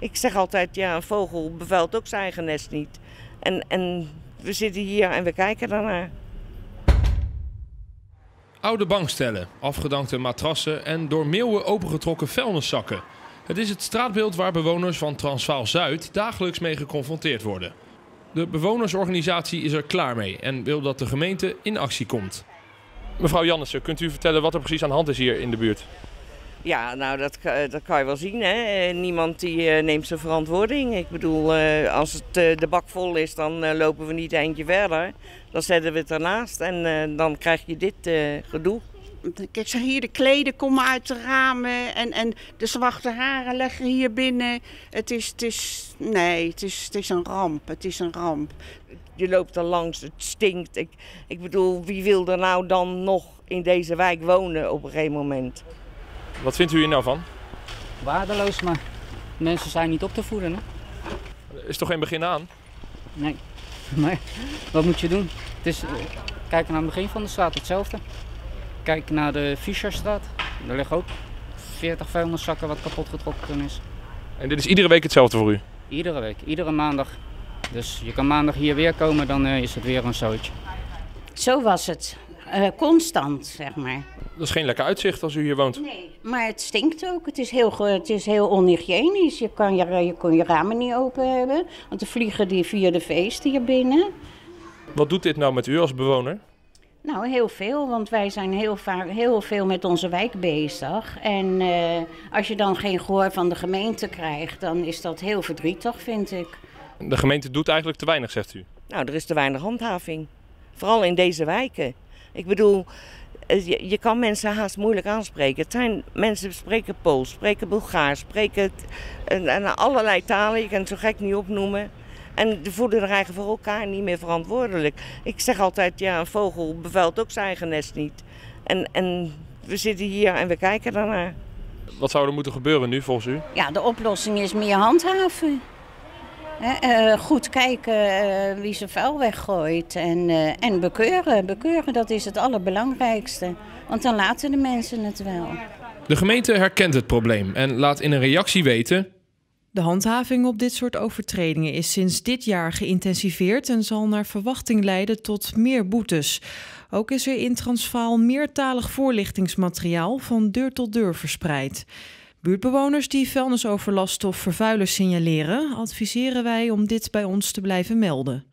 Ik zeg altijd, ja, een vogel bevuilt ook zijn eigen nest niet. En we zitten hier en we kijken daarnaar. Oude bankstellen, afgedankte matrassen en door meeuwen opengetrokken vuilniszakken. Het is het straatbeeld waar bewoners van Transvaal-Zuid dagelijks mee geconfronteerd worden. De bewonersorganisatie is er klaar mee en wil dat de gemeente in actie komt. Mevrouw Jannissen, kunt u vertellen wat er precies aan de hand is hier in de buurt? Ja, nou dat kan je wel zien, hè. Niemand die neemt zijn verantwoording. Ik bedoel, als het de bak vol is, dan lopen we niet eentje verder. Dan zetten we het ernaast en dan krijg je dit gedoe. Ik zeg hier, de kleden komen uit de ramen en de zwarte haren leggen hier binnen. Het is een ramp. Het is een ramp. Je loopt er langs, het stinkt. Ik bedoel, wie wil er nou dan nog in deze wijk wonen op een gegeven moment? Wat vindt u hier nou van? Waardeloos, maar mensen zijn niet op te voeden. Hè? Er is toch geen begin aan? Nee, maar wat moet je doen? Het is, kijk naar het begin van de straat, hetzelfde. Kijk naar de Fischerstraat, daar liggen ook 40 vuilniszakken wat kapot getrokken is. En dit is iedere week hetzelfde voor u? Iedere week, iedere maandag. Dus je kan maandag hier weer komen, dan is het weer een zootje. Zo was het. Constant, zeg maar. Dat is geen lekker uitzicht als u hier woont. Nee, maar het stinkt ook. Het is heel onhygiënisch. Je kon je ramen niet open hebben, want er vliegen die via de feesten hier binnen. Wat doet dit nou met u als bewoner? Nou, heel veel, want wij zijn heel veel met onze wijk bezig. En als je dan geen gehoor van de gemeente krijgt, dan is dat heel verdrietig, vind ik. De gemeente doet eigenlijk te weinig, zegt u? Nou, er is te weinig handhaving. Vooral in deze wijken. Ik bedoel, je kan mensen haast moeilijk aanspreken. Het zijn mensen spreken Pools, spreken Bulgaars, spreken allerlei talen. Je kan het zo gek niet opnoemen. En de voelen er eigenlijk voor elkaar niet meer verantwoordelijk. Ik zeg altijd, ja, een vogel bevuilt ook zijn eigen nest niet. En we zitten hier en we kijken daarnaar. Wat zou er moeten gebeuren nu volgens u? Ja, de oplossing is meer handhaven. Goed kijken wie zijn vuil weggooit en bekeuren. Bekeuren, dat is het allerbelangrijkste. Want dan laten de mensen het wel. De gemeente herkent het probleem en laat in een reactie weten: de handhaving op dit soort overtredingen is sinds dit jaar geïntensiveerd en zal naar verwachting leiden tot meer boetes. Ook is er in Transvaal meertalig voorlichtingsmateriaal van deur tot deur verspreid. Buurtbewoners die vuilnisoverlast of vervuilers signaleren, adviseren wij om dit bij ons te blijven melden.